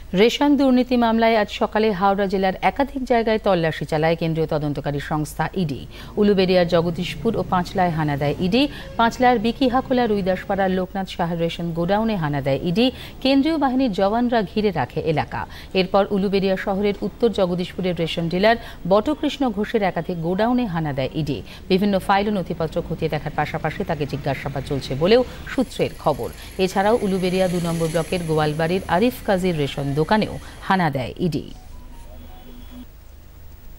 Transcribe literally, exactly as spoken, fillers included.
Ration দুর্নীতি মামলায় আজ সকালে হাওড়া জেলার একাধিক জায়গায় তল্লাশি চালায় কেন্দ্রীয় তদন্তকারী সংস্থা ইডি। উলুবেড়িয়ার জগদীশপুর ও পাঁচলায় হানা দেয় ইডি। পাঁচলার বিকিহাখোলা রুইদাসপাড়ার লোকনাথ সাহার রেশন গোডাউনে হানা দেয় ইডি। কেন্দ্রীয় বাহিনীর জওয়ানরা ঘিরে রাখে এলাকা। এরপর উলুবেড়িয়া শহরের উত্তর জগদীশপুরের রেশন ডিলার বটকৃষ্ণ ঘোষের একাধিক গোডাউনে হানা দেয় ইডি। বিভিন্ন ফাইল ও নথিপত্র খতিয়ে দেখার পাশাপাশি তাকে জিজ্ঞাসাবাদ চলছে বলেও সূত্রের খবর। এছাড়াও উলুবেড়িয়া দু নম্বর ব্লকের গোয়ালবাড়ির আরিফ কাজীর রেশন দোকানেও হানা দেয় ইডি।